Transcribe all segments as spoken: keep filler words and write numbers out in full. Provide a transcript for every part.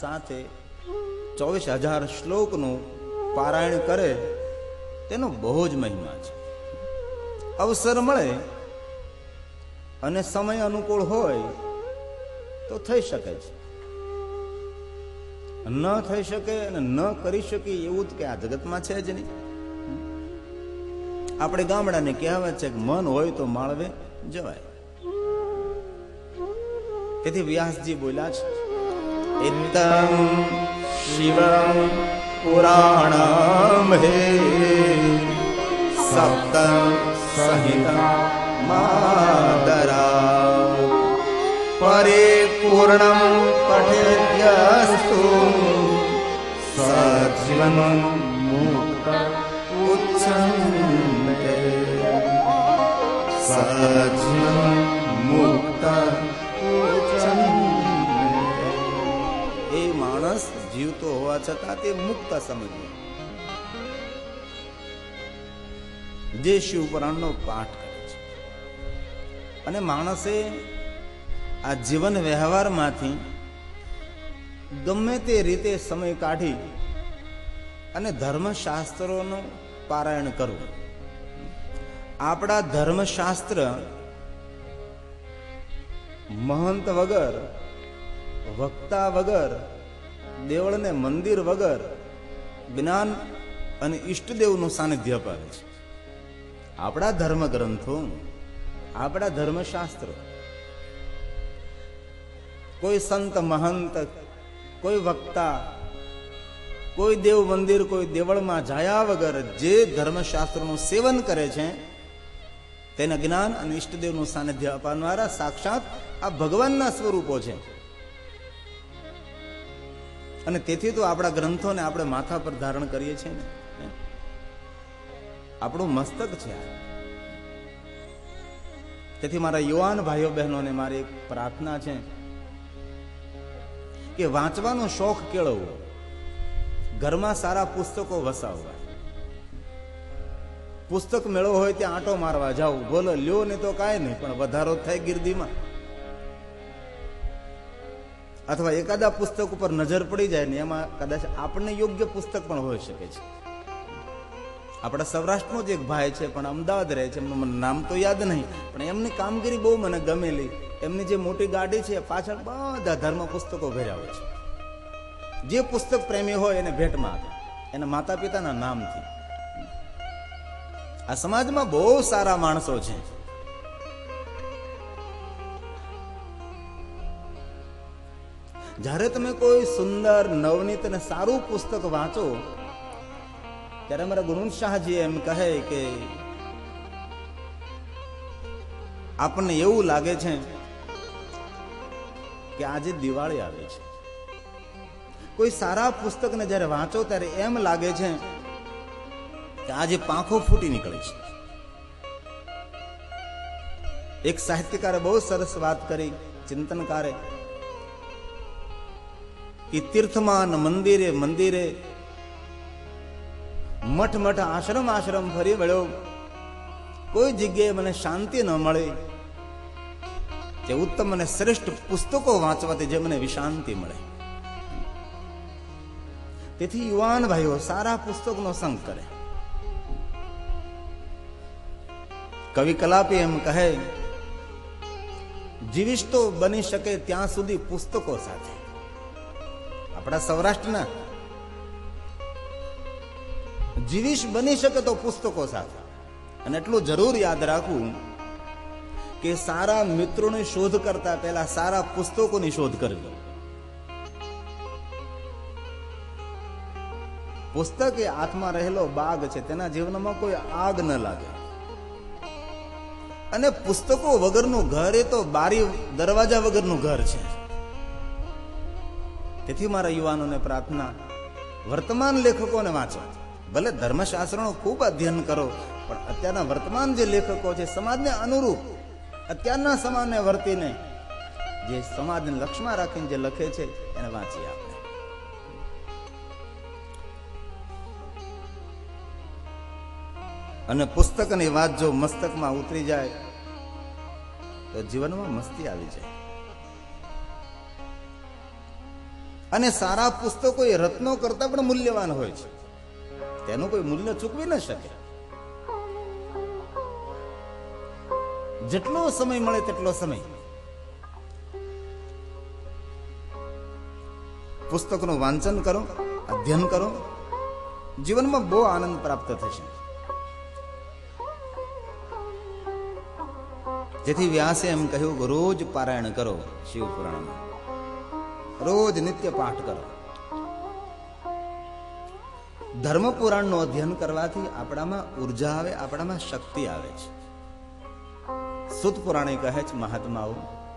સાથે ચોવીસ હજાર શ્લોકનું પારાયણ કરે તેનો બહુ જ મહિમા છે. અવસર મળે અને સમય અનુકૂળ હોય તો થઈ શકે છે, ન થઈ શકે અને ન કરી શકે એવું કે આ જગતમાં છે જ નહીં. આપણે ગામડાને કહેવત છે કે મન હોય તો માળવે જવાય. તેથી વ્યાસજી બોલ્યા છે, ઇત્તમ શિવમ પુરાણમ હે સપ્તમ સહિતમ માતરા પરિપૂર્ણમ પઠેદ્યસ્તુ સજીવન મુક્ત ઉચ્ચન્તે સજીવન મુક્ત ઉચ્ચન્તે. એ માણસ જીવતો હોવા છતાં તે મુક્ત સમજ્યો જે શિવ પુરાણનો પાઠ કરે છે. અને માણસે આ જીવન વ્યવહારમાંથી ગમે તે રીતે સમય કાઢી અને ધર્મશાસ્ત્રોનું પારાયણ કરવું. આપણા ધર્મશાસ્ત્ર મહંત વગર, વક્તા વગર, દેવળ ને મંદિર વગર જ્ઞાન અને ઈષ્ટદેવનું સાનિધ્ય અપાવે છે. આપણા ધર્મ ગ્રંથો, આપણા ધર્મશાસ્ત્ર કોઈ સંત મહંત, કોઈ વક્તા, કોઈ દેવ મંદિર, કોઈ દેવળમાં જાયા વગર જે ધર્મશાસ્ત્રનું સેવન કરે છે તેના જ્ઞાન અને ઈષ્ટદેવનું સાનિધ્ય અપાવનારા સાક્ષાત આ ભગવાનના સ્વરૂપો છે. અને તેથી તો આપણા ગ્રંથોને આપણે માથા પર ધારણ કરીએ છીએ ને, આપણું મસ્તક છે. તેથી મારા યુવાન ભાઈઓ બહેનોને મારી એક પ્રાર્થના છે કે વાંચવાનો શોખ કેળવવો, ઘરમાં સારા પુસ્તકો વસાવવા. પુસ્તક મેળો હોય ત્યાં આંટો મારવા જાવ, બોલો લ્યો ને તો કાંઈ નહીં, પણ વધારો થાય ગીરદીમાં. અથવા એકાદા પુસ્તક ઉપર નજર પડી જાય ને એમાં કદાચ આપણને યોગ્ય પુસ્તક પણ હોઈ શકે છે. આપણા સૌરાષ્ટ્રનો જ એક ભાઈ છે, પણ અમદાવાદ રહે છે, એમનું મને નામ તો યાદ નહીં, પણ એમની કામગીરી બહુ મને ગમેલી. એમની જે મોટી ગાડી છે પાછળ બધા ધર્મ પુસ્તકો ભર્યા હોય છે. જે પુસ્તક પ્રેમી હોય એને ભેટમાં આપે, એના માતા પિતાના નામથી. આ સમાજમાં બહુ સારા માણસો છે. જ્યારે તમે કોઈ સુંદર, નવનીત અને સારું પુસ્તક વાંચો ત્યારે અમારા ગુણવંત શાહજી એમ કહે કે આપણને એવું લાગે છે કે આજે દિવાળી આવે છે. કોઈ સારા પુસ્તકને જ્યારે વાંચો ત્યારે એમ લાગે છે કે આજે પાંખો ફૂટી નીકળી છે. એક સાહિત્યકારે બહુ સરસ વાત કરી, ચિંતનકારે, કે તીર્થમાં, મંદિરે મંદિરે, મઠ મઠ, આશ્રમ આશ્રમ ફરી વળ્યો, કોઈ જગ્યાએ મને શાંતિ ન મળી. જે ઉત્તમ અને શ્રેષ્ઠ પુસ્તકો વાંચવાથી જે મને વિશાંતિ મળે. તેથી યુવાન ભાઈઓ સારા પુસ્તકનો સંગ કરે. કવિ કલાપી એમ કહે, જીવીશ તો બની શકે ત્યાં સુધી પુસ્તકો સાથે. આપણા સૌરાષ્ટ્રના જીવીશ બની શકે તો પુસ્તકો સાથે. અને એટલું જરૂર યાદ રાખવું કે સારા મિત્રોની શોધ કરતા પહેલા સારા પુસ્તકોની શોધ કરવી. પુસ્તક એ હાથમાં રહેલો બાગ છે, તેના જીવનમાં કોઈ આગ ન લાગે. અને પુસ્તકો વગરનું ઘર એ તો બારી દરવાજા વગરનું ઘર છે. તેથી મારા યુવાનોને પ્રાર્થના, વર્તમાન લેખકોને વાંચો. ભલે ધર્મશાસ્ત્રનો ખૂબ અધ્યયન કરો, પણ અત્યારના વર્તમાન જે લેખકો છે સમાજને અનુરૂપ, અત્યારના સમાજને વર્તીને, જે સમાજને લક્ષ્યમાં રાખીને જે લખે છે એને વાંચીએ આપણે. અને પુસ્તકની વાત જો મસ્તકમાં ઉતરી જાય તો જીવનમાં મસ્તી આવી જાય. અને સારા પુસ્તકો એ રત્નો કરતા પણ મૂલ્યવાન હોય છે, તેનું કોઈ મૂલ્ય ચૂકવી ન શકે. જેટલો સમય મળે તેટલો સમય પુસ્તકનું વાંચન કરો, અધ્યયન કરો, જીવનમાં બહુ આનંદ પ્રાપ્ત થશે. જેથી વ્યાસે એમ કહ્યું કે રોજ પારાયણ કરો શિવ પુરાણમાં, રોજ નિત્ય પાઠ કરો. ધર્મ પુરાણનું અધ્યયન કરવાથી આપણામાં ઉર્જા આવે, આપણામાં શક્તિ આવે છે. સુત પુરાણી કહે છે મહાત્માઓ,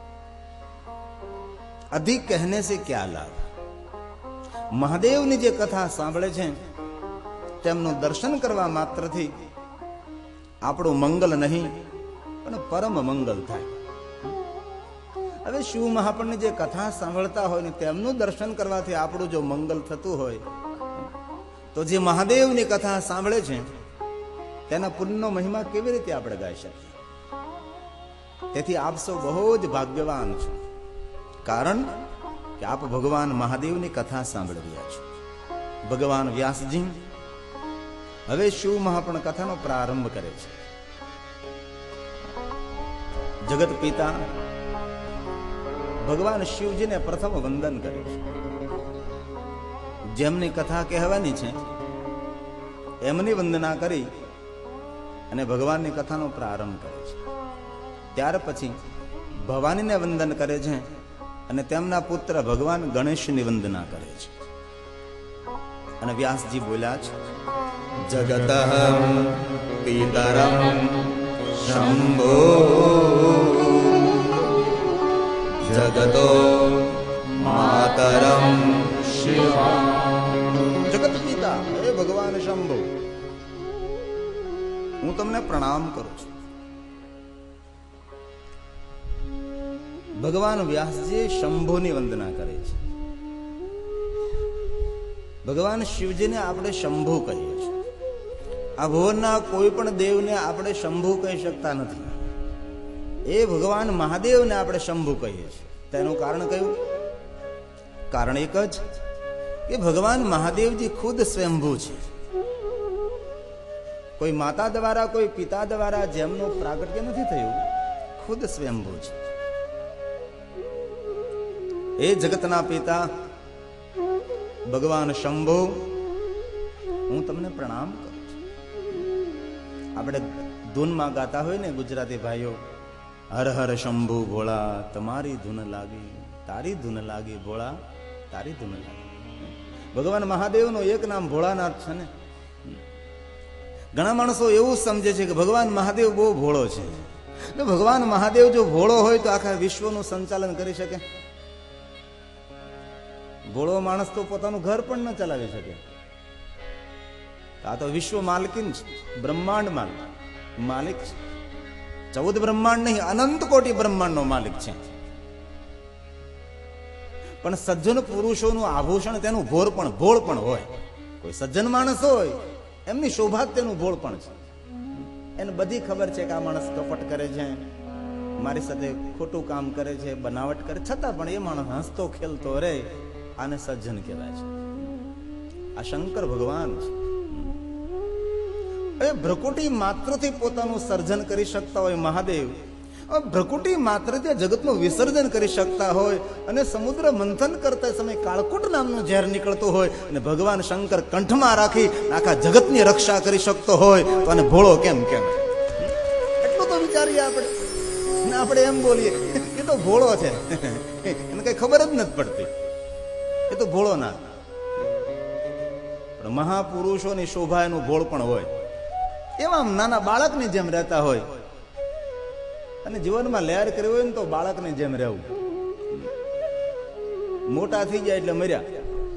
અધિક કહેને સે ક્યા લાભ. મહાદેવની જે કથા સાંભળે છે તેમનું દર્શન કરવા માત્રથી આપણું મંગલ નહીં પણ પરમ મંગલ થાય. હવે શિવ મહાપુરુષની જે કથા સાંભળતા હોય ને તેમનું દર્શન કરવાથી આપણું જો મંગલ થતું હોય તો જે મહાદેવની કથા સાંભળે છે તેના પુણ્યનો મહિમા કેવી રીતે આપણે ગાઈ શકીએ? તેથી આપ સૌ બહુ જ ભાગ્યવાન છો, કારણ કે આપ ભગવાન મહાદેવની કથા સાંભળી રહ્યા છો. ભગવાન વ્યાસજી હવે શિવ મહાપુરુષ કથાનો પ્રારંભ કરે છે. જગત પિતા ભગવાન શિવજીને પ્રથમ વંદન કરે છે. જેમની કથા કહેવાની છે એમની વંદના કરી અને ભગવાનની કથાનો પ્રારંભ કરે છે. ત્યાર પછી ભવાનીને વંદન કરે છે અને તેમના પુત્ર ભગવાન ગણેશની વંદના કરે છે. અને વ્યાસજી બોલ્યા છે, જગત પિતરમ શંભો જગતો માતરમ શિવા. જગત પિતા હે ભગવાન શંભો, હું તમને પ્રણામ કરું છું. ભગવાન વ્યાસજી શંભોની વંદના કરે છે. ભગવાન શિવજીને આપણે શંભુ કહીએ છીએ. આ ભુવનના કોઈ પણ દેવને આપણે શંભુ કહી શકતા નથી. એ ભગવાન મહાદેવને આપણે શંભુ કહીએ છીએ. તેનું કારણ કયું? કારણ એક જ કે ભગવાન મહાદેવજી ખુદ સ્વયંભૂ છે. કોઈ માતા દ્વારા, કોઈ પિતા દ્વારા જેમનું પ્રાગટ્ય નથી થયું, ખુદ સ્વયંભૂ છે. એ જગતના પિતા ભગવાન શંભુ, હું તમને પ્રણામ કરું છું. આપણે ધૂનમાં ગાતા હોય ને ગુજરાતી ભાઈઓ, હર હર શંભુ ભોળા તમારી ધૂન લાગી, તારી ધૂન લાગી ભોળા તારી ધૂન લાગી. ભગવાન મહાદેવનું એક નામ ભોળાનાથ છે ને. ઘણા માણસો એવું સમજે છે કે ભગવાન મહાદેવ બહુ ભોળો છે. ભગવાન મહાદેવ જો ભોળો હોય તો આખા વિશ્વનું સંચાલન કરી શકે? ભોળો માણસ તો પોતાનું ઘર પણ ન ચલાવી શકે. આ તો વિશ્વ માલકીન છે, બ્રહ્માંડ માલિક માલિક છે. ચૌદ બ્રહ્માંડ નહીં, અનંત કોટી બ્રહ્માંડ નો માલિક છે. પણ સજ્જન પુરુષોનું આભૂષણ તેનું ભોળ પણ ભોળ પણ હોય. કોઈ સજ્જન માણસ હોય એમની શોભા તેનું ભોળ પણ છે. એને બધી ખબર છે કે આ માણસ કપટ કરે છે, મારી સાથે ખોટું કામ કરે છે, બનાવટ કરે, છતાં પણ એ માણસ હસતો ખેલતો રહે, આને સજ્જન કહેવાય છે. આ શંકર ભગવાન છે. એ ભ્રકુટી માત્રથી પોતાનું સર્જન કરી શકતા હોય મહાદેવ, ભ્રકુટી માત્રથી જગતનું વિસર્જન કરી શકતા હોય અને સમુદ્ર મંથન કરતા સમય કાળકૂટ નામનું ઝેર નીકળતું હોય અને ભગવાન શંકર કંઠમાં રાખી આખા જગતની રક્ષા કરી શકતો હોય તો આને ભોળો કેમ કેમ? એટલું તો વિચારીએ આપણે. આપણે એમ બોલીએ એ તો ભોળો છે, એને કઈ ખબર જ નથી પડતી, એ તો ભોળો ના. પણ મહાપુરુષોની શોભા એનું ભોળ પણ હોય. એવા નાના બાળકની જેમ રહેતા હોય અને જીવનમાં લહેર કરી હોય ને તો બાળકની જેમ રહેવું. મોટા થઈ જાય એટલે મર્યા.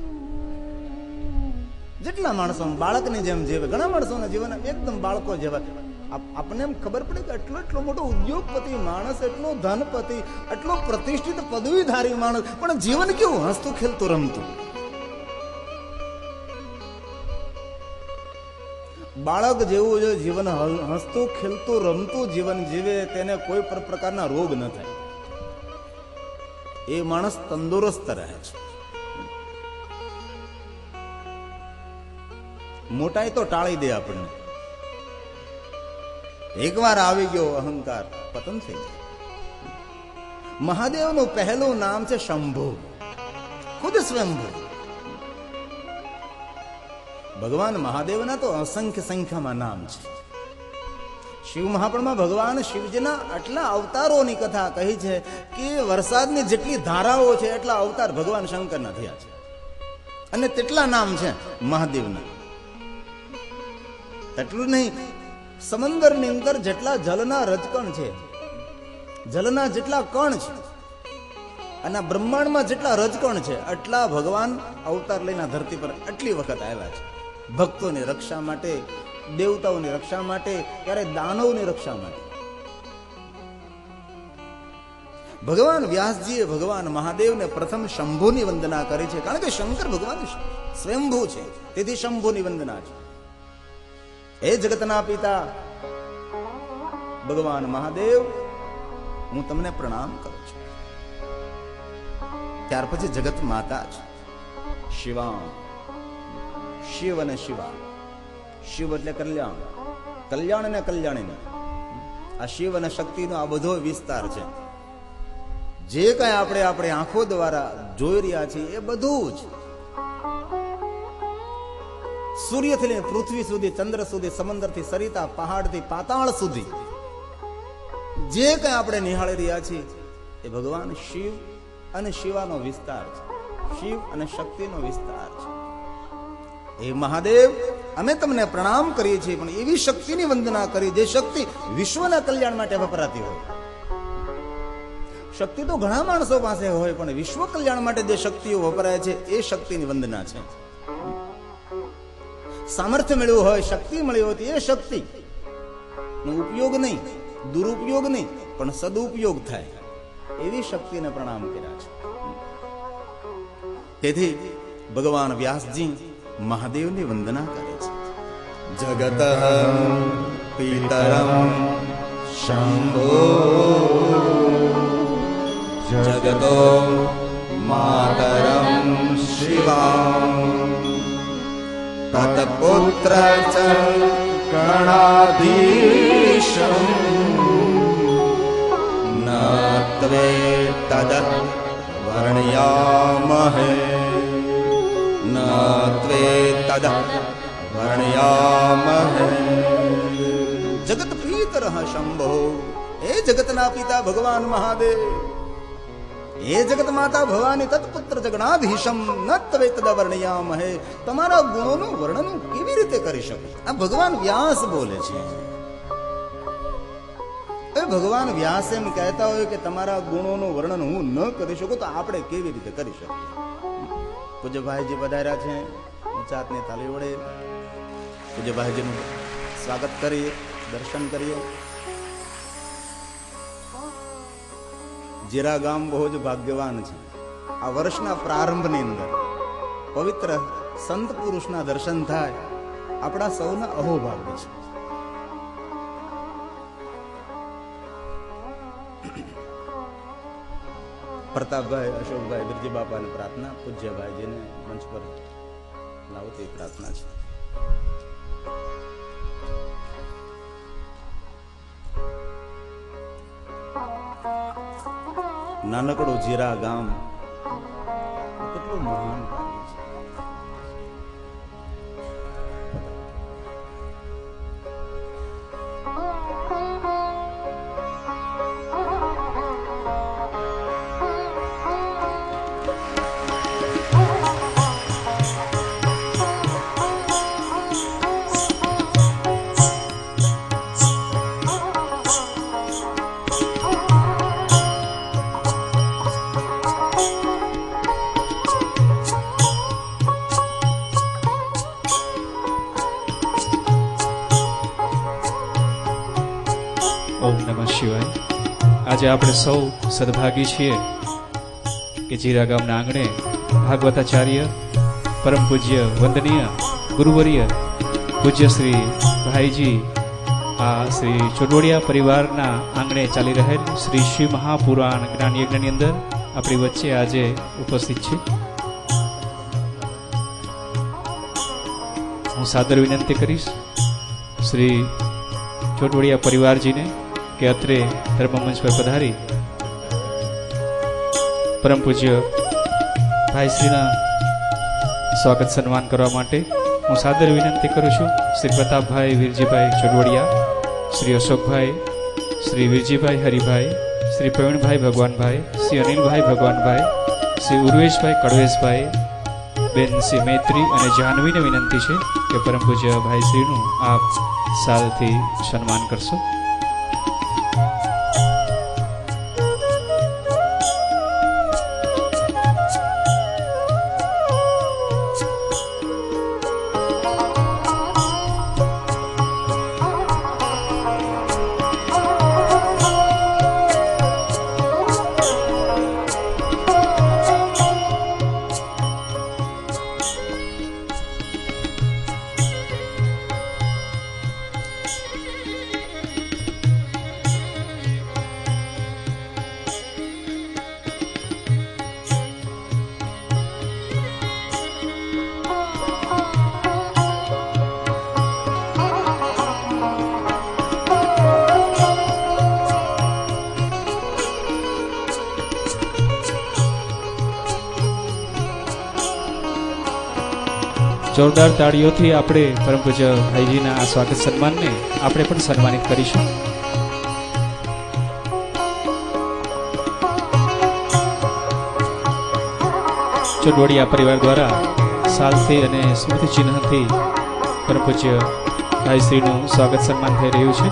જેટલા માણસો બાળકની જેમ જીવે, ઘણા માણસોના જીવન એકદમ બાળકો જેવા. આપણને એમ ખબર પડે કે એટલો એટલો મોટો ઉદ્યોગપતિ માણસ, એટલો ધનપતિ, એટલો પ્રતિષ્ઠિત પદવીધારી માણસ, પણ જીવન કેવું હસતું ખેલતું રમતું. બાળક જેવું જો જીવન હસતું ખેલતું રમતું જીવન જીવે તેને કોઈ પણ પ્રકારના રોગ ન થાય. એ માણસ તંદુરસ્ત રહે છે. મોટાઈ તો ટાળી દે આપણને. એકવાર આવી ગયો અહંકાર, પતન થઈ જાય. મહાદેવનું પહેલું નામ છે શંભુ, ખુદ સ્વયંભુ. ભગવાન મહાદેવના તો અસંખ્ય સંખ્યામાં નામ છે. શિવ મહાપુરાણમાં ભગવાન શિવજીના આટલા અવતારોની કથા કહી છે કે વરસાદની જેટલી ધારાઓ છે એટલા અવતાર ભગવાન શંકરના થયા છે, અને તેટલા નામ છે મહાદેવના. એટલું નહીં, સમંદરની અંદર જેટલા જલના રજકણ છે, જલના જેટલા કણ છે, અને બ્રહ્માંડમાં જેટલા રજકણ છે, એટલા ભગવાન અવતાર લઈને ધરતી પર આટલી વખત આવ્યા છે. ભક્તોની રક્ષા માટે, દેવતાઓની રક્ષા માટે, ત્યારે દાનવની રક્ષા માટે. ભગવાન વ્યાસજીએ ભગવાન મહાદેવને પ્રથમ શંભુની વંદના કરી છે, કારણ કે શંકર ભગવાન સ્વયંભૂ છે, તેથી શંભુની વંદના છે. હે જગતના પિતા ભગવાન મહાદેવ, હું તમને પ્રણામ કરું છું. ત્યાર પછી જગત માતા છે શિવા, શિવ અને શિવા. શિવ એટલે કલ્યાણ, કલ્યાણ અને કલ્યાણીને. આ શિવ અને શક્તિનો આ બધો વિસ્તાર છે. જે કઈ આપણે આપણે આંખો દ્વારા જોઈ રહ્યા છીએ એ બધું જ, સૂર્યથી લઈને પૃથ્વી સુધી, ચંદ્ર સુધી, સમંદરથી સરિતા, પહાડથી પાતાળ સુધી જે કઈ આપણે નિહાળી રહ્યા છીએ એ ભગવાન શિવ અને શિવાનો વિસ્તાર છે, શિવ અને શક્તિનો વિસ્તાર છે. એ મહાદેવ, અમે તમને પ્રણામ કરીએ છીએ, પણ એવી શક્તિની વંદના કરી જે શક્તિ વિશ્વના કલ્યાણ માટે વપરાતી હોય. શક્તિ તો ઘણા માણસો પાસે હોય, પણ વિશ્વ કલ્યાણ માટે જે શક્તિઓ વપરાય છે એ શક્તિની વંદના છે. સામર્થ્ય મળ્યું હોય, શક્તિ મળી હોય, એ શક્તિ નો ઉપયોગ નહીં, દુરુપયોગ નહીં, પણ સદુપયોગ થાય એવી શક્તિને પ્રણામ કર્યા છે. તેથી ભગવાન વ્યાસજી મહાદેવની વંદના કરે છે. જગત પિતરમ શંભો જગતો માતરમ શિવા તત્પુત્ર ચ ગણાધીશમ ન ત્વે તદ વર્ણયામહે ન ત્વે તદ વર્ણયામહે. જગત પિતરઃ શંભો, એ જગતના પિતા ભગવાન મહાદેવ, એ જગત માતા ભવાની તત્પુત્ર જગણાધીશમ ન ત્વે તદ વર્ણયામહે. તમારા ગુણોનું વર્ણન કેવી રીતે કરી શકું? આ ભગવાન વ્યાસ બોલે છે. એ ભગવાન વ્યાસ એમ કહેતા હોય કે તમારા ગુણોનું વર્ણન હું ન કરી શકું, તો આપણે કેવી રીતે કરી શકીએ? પૂજ્ય ભાઈજી પધાર્યા છે, ચાતની તાલી વડે પૂજ્ય ભાઈજીનું સ્વાગત કરીએ, દર્શન કરીએ. જીરા ગામ બહુ જ ભાગ્યવાન છે. આ વર્ષના પ્રારંભની અંદર પવિત્ર સંત પુરુષના દર્શન થાય, આપણા સૌના અહોભાગ્ય છે. પ્રતાપભાઈ, અશોકભાઈ, વિરજી બાપાની પ્રાર્થના, પૂજ્યભાઈજીને મંચ પર લાવતી પ્રાર્થના છે. નાનકડું જીરા ગામ કેટલું મહાન છે. આજે આપણે સૌ સદભાગી છીએ કે જીરા ગામના આંગણે ભાગવતાચાર્ય, પરમ પૂજ્ય વંદનીય ગુરુવર્ય પૂજ્ય શ્રી ભાઈજી આ શ્રી ચોડવડિયા પરિવારના આંગણે ચાલી રહેલ શ્રી શિવ મહાપુરાણ જ્ઞાન યજ્ઞની અંદર આપણી વચ્ચે આજે ઉપસ્થિત છે. હું સાદર વિનંતી કરીશ શ્રી ચોટવડિયા પરિવારજીને કે અત્રે ધર્મમંચ પર પધારી પરમ પૂજ્ય ભાઈશ્રીના સ્વાગત સન્માન કરવા માટે હું સાદર વિનંતી કરું છું શ્રી પ્રતાપભાઈ વીરજીભાઈ ચોટવડિયા, શ્રી અશોકભાઈ, શ્રી વીરજીભાઈ હરિભાઈ, શ્રી પ્રવીણભાઈ ભગવાનભાઈ, શ્રી અનિલભાઈ ભગવાનભાઈ, શ્રી ઉર્વેશભાઈ કડવેશભાઈ, બેન શ્રી મૈત્રી અને જાહ્નવીને વિનંતી છે કે પરમ પૂજ્ય ભાઈશ્રીનું આપ સાલથી સન્માન કરશો. જોરદાર તાળીઓથી આપણે પરમ પૂજ્ય ભાઈજીના આ સ્વાગત સન્માનને આપણે પણ સન્માનિત કરીશું. ચોટવડિયા પરિવાર દ્વારા સાલથી અને સ્મૃતિ ચિહ્નથી પરમ પૂજ્ય ભાઈશ્રીનું સ્વાગત સન્માન થઈ રહ્યું છે.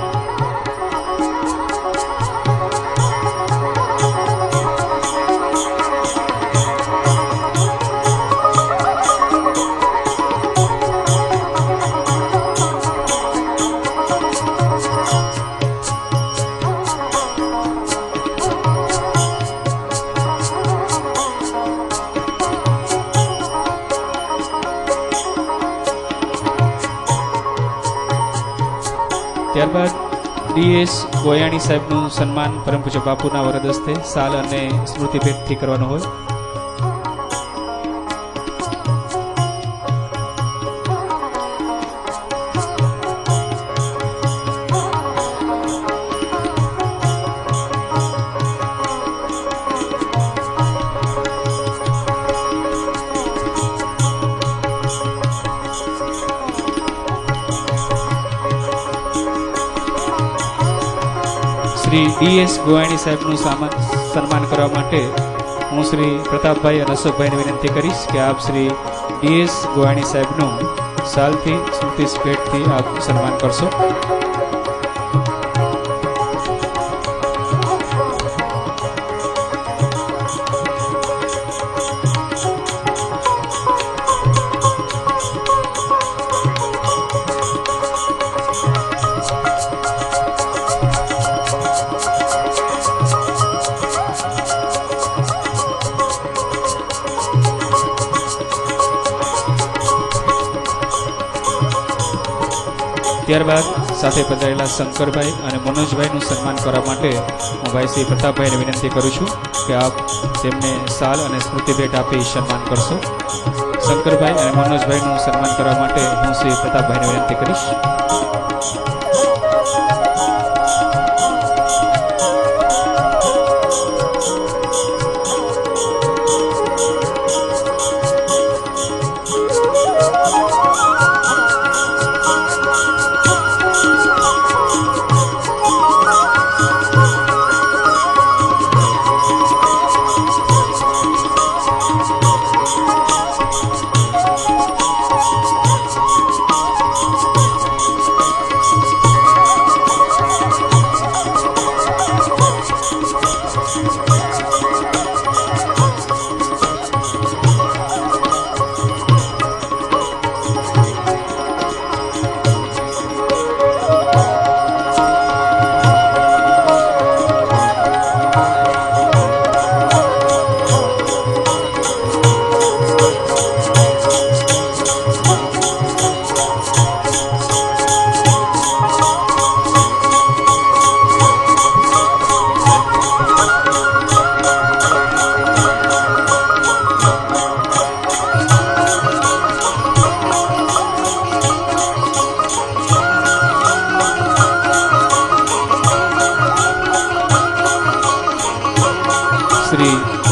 ત્યારબાદ ડીએસ ગોયાણી સાહેબનું સન્માન પરમ પૂજ્ય બાપુના વરદ હસ્તે સાલ અને સ્મૃતિ ભેટથી કરવાનું હોય. શ્રી ડીએસ ગોયાણી સાહેબનું સન્માન કરવા માટે હું શ્રી પ્રતાપભાઈ અને અશોકભાઈને વિનંતી કરીશ કે આપ શ્રી ડીએસ ગોયાણી સાહેબનું સાલથી સ્મૃતિ ભેટથી આપ સન્માન કરશો. ત્યારબાદ સાથે પધારેલા શંકરભાઈ અને મનોજભાઈનું સન્માન કરવા માટે હું ભાઈ શ્રી પ્રતાપભાઈને વિનંતી કરું છું કે આપ તેમને સાલ અને સ્મૃતિ ભેટ આપી સન્માન કરશો. શંકરભાઈ અને મનોજભાઈનું સન્માન કરવા માટે હું શ્રી પ્રતાપભાઈને વિનંતી કરીશ.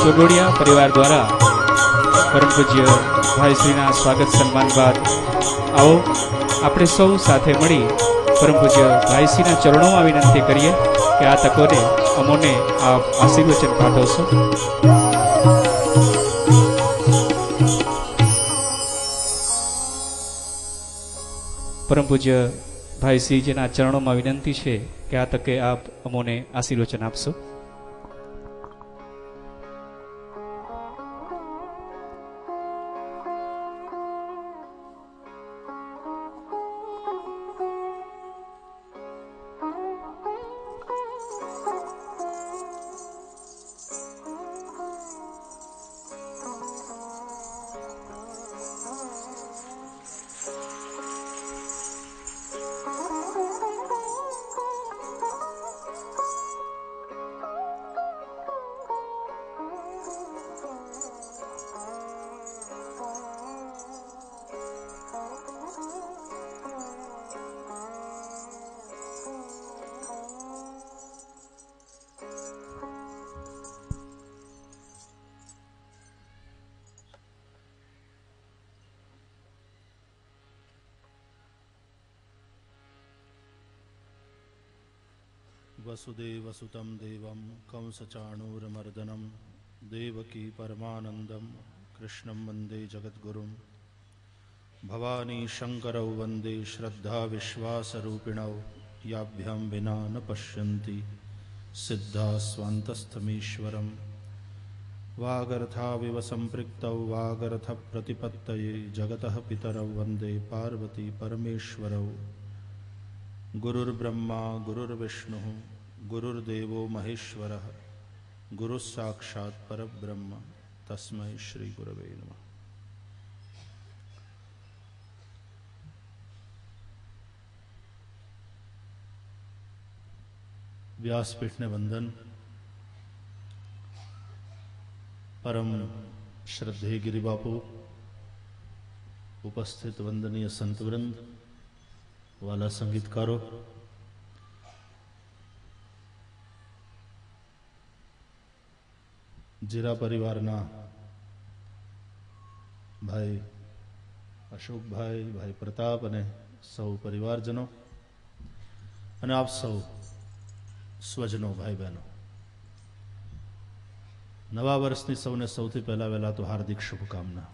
સોગોડિયા પરિવાર દ્વારા પરમ પૂજ્ય ભાઈ શ્રીના સ્વાગત સન્માન બાદ આવો આપણે સૌ સાથે મળી પરમ પૂજ્ય ભાઈ શ્રીના ચરણોમાં વિનંતી કરીએ કે આ તકોને અમોને આપ આશીર્વચન પાઠવશો. પરમ પૂજ્ય ભાઈ શ્રીજીના ચરણોમાં વિનંતી છે કે આ તકે આપ અમોને આશીર્વચન આપશો. वसुदेवसुतं देवं कंसचाणूरमर्दनं देवकी परमानन्दं कृष्णं वन्दे जगद्गुरुं भवानी शङ्करौ वन्दे श्रद्धा विश्वासरूपिणौ याभ्यां विना न पश्यन्ति सिद्धा स्वान्तस्थमीश्वरं वागर्थाविव सम्पृक्तौ वागर्थप्रतिपत्तये जगतः पितरौ वन्दे पार्वती परमेश्वरौ गुरुर्ब्रह्मा गुरुर्विष्णुः गुरुर्देवो महेश्वरः गुरुः साक्षात् परब्रह्म तस्मै श्री गुरवे नमः. व्यासपीठ ने वंदन. परम श्रद्धेय गिरिबापू, उपस्थित वंदनीय संतवृंद, वाला संगीतकारों, जीरा परिवारना भाई अशोक भाई, भाई प्रताप अने सौ परिवारजनों अने आप सौ स्वजनों, भाई बहनों, नवा वर्षनी सौने सौथी पहला वहेला तो हार्दिक शुभकामना.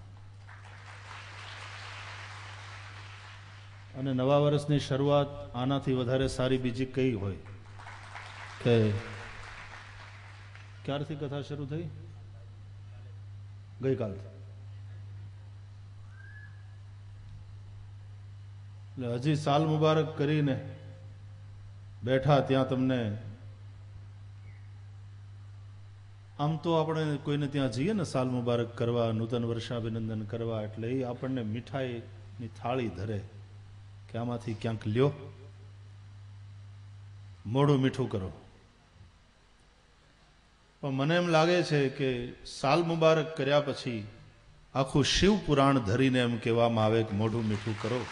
અને નવા વર્ષની શરૂઆત આનાથી વધારે સારી બીજી કઈ હોય કે ક્યારથી કથા શરૂ થઈ? ગઈકાલથી. એટલે હજી સાલ મુબારક કરીને બેઠા ત્યાં તમને આમ તો આપણે કોઈને ત્યાં જઈએ ને સાલ મુબારક કરવા, નૂતન વર્ષાભિનંદન કરવા, એટલે એ આપણને મીઠાઈની થાળી ધરે કે આમાંથી ક્યાંક લ્યો, મોઢું મીઠું કરો. પણ મને એમ લાગે છે કે સાલ મુબારક કર્યા પછી આખું શિવ પુરાણ ધરીને એમ કહેવામાં આવે કે મોઢું મીઠું કરો.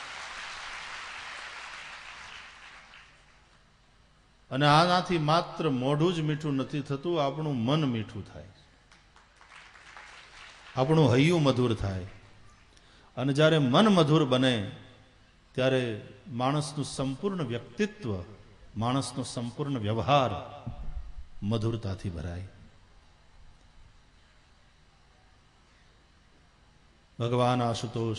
અને આનાથી માત્ર મોઢું જ મીઠું નથી થતું, આપણું મન મીઠું થાય, આપણું હૈયું મધુર થાય. અને જ્યારે મન મધુર બને ત્યારે માણસનું સંપૂર્ણ વ્યક્તિત્વ, માણસનો સંપૂર્ણ વ્યવહાર મધુરતાથી ભરાય. ભગવાન આશુતોષ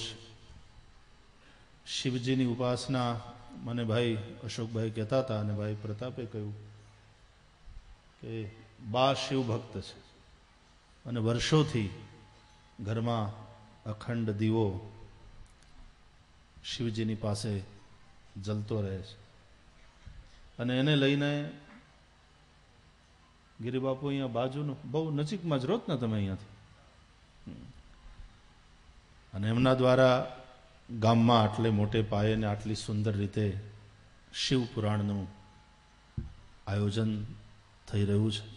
શિવજીની ઉપાસના મને ભાઈ અશોકભાઈ કહેતા હતા અને ભાઈ પ્રતાપે કહ્યું કે બા શિવ ભક્ત છે અને વર્ષોથી ઘરમાં અખંડ દીવો શિવજીની પાસે જલતો રહે છે. અને એને લઈને ગિરિબાપુ અહીંયા બાજુનું બહુ નજીકમાં જ રોત ને તમે અહીંયાથી, અને એમના દ્વારા ગામમાં આટલે મોટે પાયે ને આટલી સુંદર રીતે શિવ પુરાણનું આયોજન થઈ રહ્યું છે.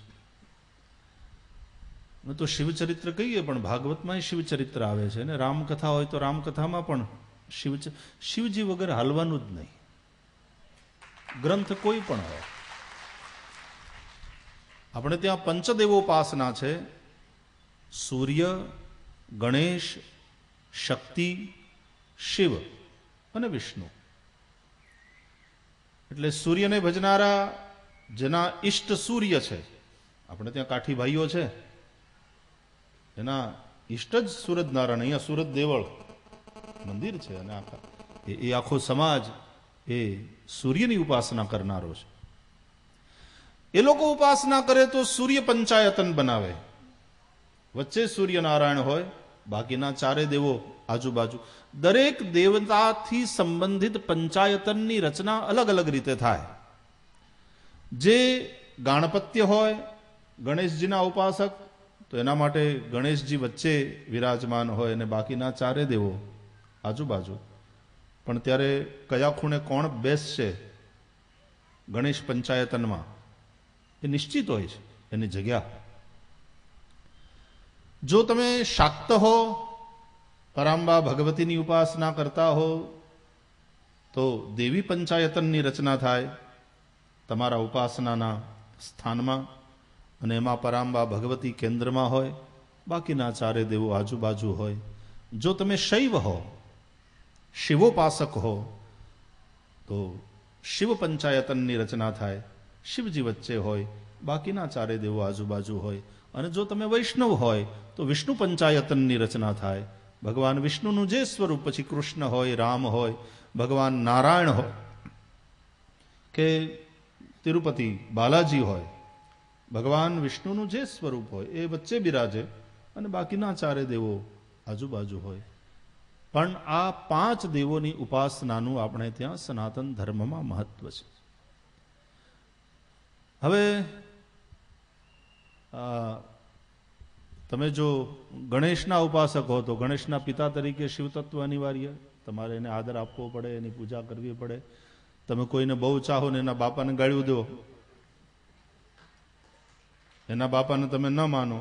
તો શિવચરિત્ર કહીએ પણ ભાગવતમાં શિવચરિત્ર આવે છે, ને રામકથા હોય તો રામકથામાં પણ શિવ શિવજી વગર હાલવાનું જ નહીં. ગ્રંથ કોઈ પણ હોય. આપણે ત્યાં પંચદેવોપાસના છે, સૂર્ય, ગણેશ, શક્તિ, શિવ અને વિષ્ણુ. એટલે સૂર્યને ભજનારા જેના ઈષ્ટ સૂર્ય છે, આપણે ત્યાં કાઠી ભાઈઓ છે, એના ઈષ્ટ જ સૂરજનારાયણ. અહીંયા સુરત દેવળ મંદિર છે અને આખા એ આખો સમાજ એ સૂર્યની ઉપાસના કરનારો છે. એ લોકો ઉપાસના કરે તો સૂર્ય પંચાયતન બનાવે. વચ્ચે સૂર્યનારાયણ હોય, બાકીના ચારે દેવો આજુબાજુ. દરેક દેવતાથી સંબંધિત પંચાયતનની રચના અલગ અલગ રીતે થાય. જે ગાણપત્ય હોય, ગણેશજીના ઉપાસક, તો એના માટે ગણેશજી વચ્ચે વિરાજમાન હોય અને બાકીના ચારે દેવો આજુબાજુ. પણ ત્યારે કયા ખૂણે કોણ બેસશે ગણેશ પંચાયતનમાં એ નિશ્ચિત હોય છે એની જગ્યા. જો તમે શાક્ત હો, પરાંબા ભગવતીની ઉપાસના કરતા હો, તો દેવી પંચાયતનની રચના થાય તમારા ઉપાસનાના સ્થાનમાં અને એમાં પરાંબા ભગવતી કેન્દ્રમાં હોય, બાકીના ચારે દેવો આજુબાજુ હોય. જો તમે શૈવ હો, શિવોપાસક હો, તો શિવ પંચાયતનની રચના થાય, શિવજી વચ્ચે હોય, બાકીના ચારે દેવો આજુબાજુ હોય. અને જો તમે વૈષ્ણવ હોય તો વિષ્ણુ પંચાયતનની રચના થાય. ભગવાન વિષ્ણુનું જે સ્વરૂપ, પછી કૃષ્ણ હોય, રામ હોય, ભગવાન નારાયણ હોય કે તિરુપતિ બાલાજી હોય, ભગવાન વિષ્ણુનું જે સ્વરૂપ હોય એ વચ્ચે બિરાજે અને બાકીના ચારે દેવો આજુબાજુ હોય. પણ આ પાંચ દેવોની ઉપાસનાનું આપણે ત્યાં સનાતન ધર્મમાં મહત્વ છે. હવે તમે જો ગણેશના ઉપાસક હો તો ગણેશના પિતા તરીકે શિવ તત્વ અનિવાર્ય. તમારે એને આદર આપવો પડે, એની પૂજા કરવી પડે. તમે કોઈને બહુ ચાહો ને એના બાપાને ગાળ્યું દો, એના બાપાને તમે ન માનો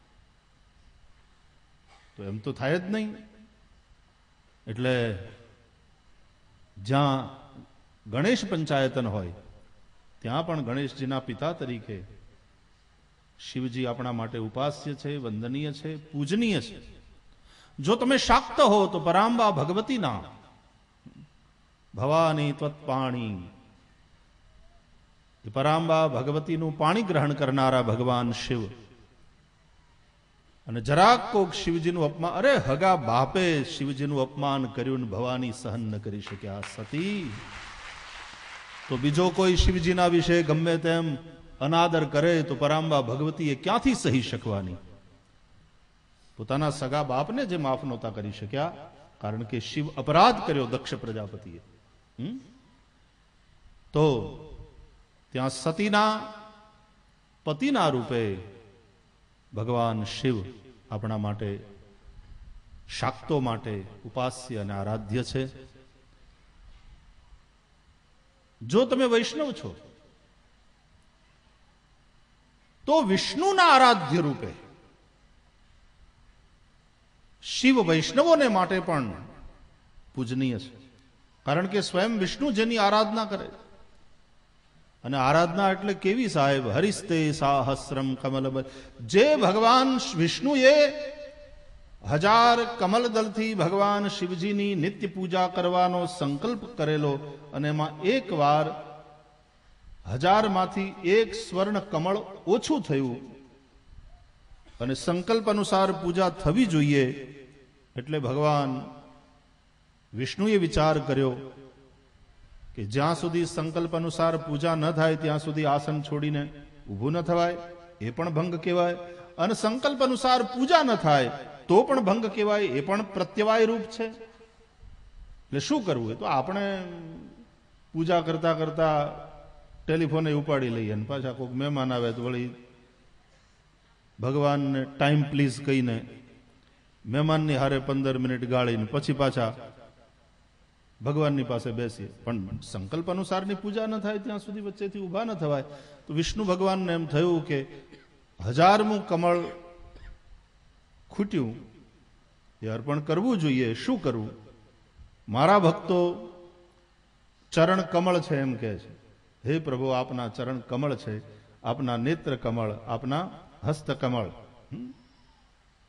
તો એમ તો થાય જ નહીં. એટલે જ્યાં ગણેશ પંચાયતન હોય ત્યાં પણ ગણેશજીના પિતા તરીકે શિવજી આપણા માટે ઉપાસ્ય છે, વંદનીય છે, પૂજનીય છે. જો તમે શાક્ત હો તો પરાંબા ભગવતીના ભવાની ત્વત્પાણી, પરાંબા ભગવતીનું પાણી ગ્રહણ કરનારા ભગવાન શિવ. અને જરાક કોક શિવજીનું અપમાન, અરે હગા બાપે શિવજીનું અપમાન કર્યું ને ભવાની સહન ન કરી શક્યા સતી, તો બીજો કોઈ શિવજીના વિશે ગમે તેમ અનાદર કરે તો પરાંબા ભગવતીએ ક્યાંથી સહી શકવાની. પોતાના સગા બાપને જે માફ નહોતા કરી શક્યા, કારણ કે શિવ અપરાધ કર્યો દક્ષ પ્રજાપતિએ. તો ત્યાં સતીના પતિના રૂપે ભગવાન શિવ આપણા માટે, શાક્તો માટે ઉપાસ્ય અને આરાધ્ય છે. જો તમે વૈષ્ણવ છો તો વિષ્ણુના આરાધ્ય રૂપે શિવ વૈષ્ણવોને માટે પણ પૂજનીય છે. કારણ કે સ્વયં વિષ્ણુ જેની આરાધના કરે, અને આરાધના એટલે કેવી સાહેબ, હરિસ્તે સાહસ્રમ કમલ, જે ભગવાન વિષ્ણુએ હજાર કમલદલથી ભગવાન શિવજીની નિત્ય પૂજા કરવાનો સંકલ્પ કરેલો, અને એમાં એક વાર હજારમાંથી એક સ્વર્ણ કમળ ઓછું થયું અને સંકલ્પ અનુસાર પૂજા થવી જોઈએ. એટલે ભગવાન વિષ્ણુએ વિચાર કર્યો કે જ્યાં સુધી સંકલ્પ અનુસાર પૂજા ન થાય ત્યાં સુધી આસન છોડીને ઊભું ન થવાય, એ પણ ભંગ કહેવાય. અને સંકલ્પ અનુસાર પૂજા ન થાય તો પણ ભંગ કહેવાય, એ પણ પ્રત્યવાય રૂપ છે. એટલે શું કરવું? એ તો આપણે પૂજા કરતા કરતા ટેલિફોને ઉપાડી લઈએ અને પાછા કોઈક મહેમાન આવે તો વળી ભગવાનને ટાઈમ પ્લીઝ કહીને મહેમાનની હારે પંદર મિનિટ ગાળીને પછી પાછા ભગવાનની પાસે બેસીએ. પણ સંકલ્પ અનુસારની પૂજા ન થાય ત્યાં સુધી વચ્ચેથી ઊભા ન થવાય. તો વિષ્ણુ ભગવાનને એમ થયું કે હજારમું કમળ ખૂટ્યું, એ અર્પણ કરવું જોઈએ. શું કરવું? મારા ભક્તો ચરણ કમળ છે એમ કહે છે. હે પ્રભુ, આપના ચરણ કમળ છે, આપના નેત્ર કમળ, આપના હસ્ત કમળ.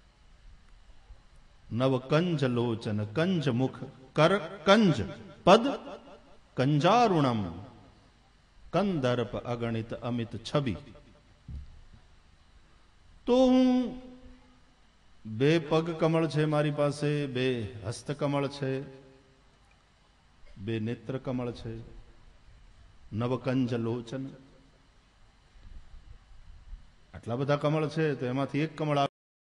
નવ કંજ લોચન કંજ મુખ કર કંજ પદ કંજારુણમ કંદર્પ અગણિત અમિત છબી. તો હું બે પગ કમળ છે મારી પાસે, બે હસ્ત કમળ છે, બે નેત્ર કમળ છે, નવકંજ લોચન, આટલા બધા કમળ છે તો એમાંથી એક કમળ